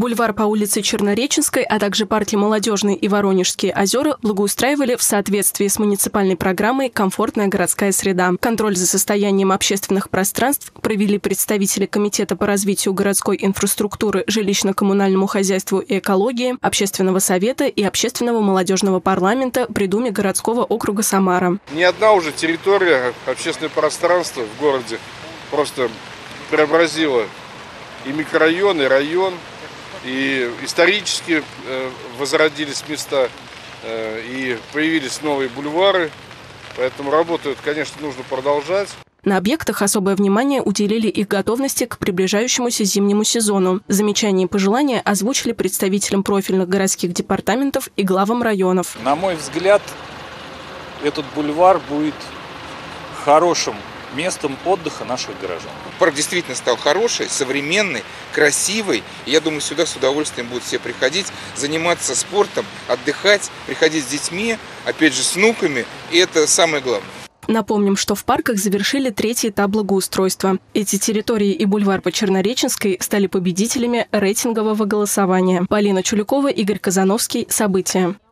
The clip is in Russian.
Бульвар по улице Чернореченской, а также парки Молодежный и Воронежские озера благоустраивали в соответствии с муниципальной программой «Комфортная городская среда». Контроль за состоянием общественных пространств провели представители Комитета по развитию городской инфраструктуры, жилищно-коммунальному хозяйству и экологии, Общественного совета и Общественного молодежного парламента при Думе городского округа Самара. Ни одна уже территория, общественное пространство в городе просто преобразила и микрорайон, и район. И исторически возродились места, и появились новые бульвары. Поэтому работу, конечно, нужно продолжать. На объектах особое внимание уделили их готовности к приближающемуся зимнему сезону. Замечания и пожелания озвучили представителям профильных городских департаментов и главам районов. На мой взгляд, этот бульвар будет хорошим местом отдыха наших горожан. Парк действительно стал хороший, современный, красивый. И я думаю, сюда с удовольствием будут все приходить, заниматься спортом, отдыхать, приходить с детьми, опять же с внуками. И это самое главное. Напомним, что в парках завершили третий этап благоустройства. Эти территории и бульвар по Чернореченской стали победителями рейтингового голосования. Полина Чулюкова, Игорь Казановский. События.